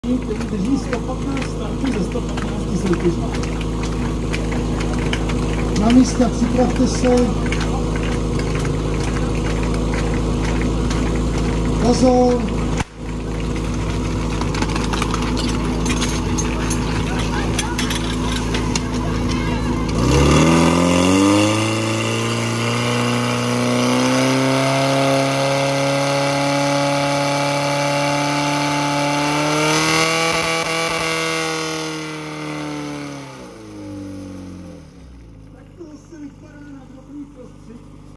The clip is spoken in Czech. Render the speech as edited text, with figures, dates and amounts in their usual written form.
který drží 115 startů ze 115 soutěží. Na místa připravte se. Pozor!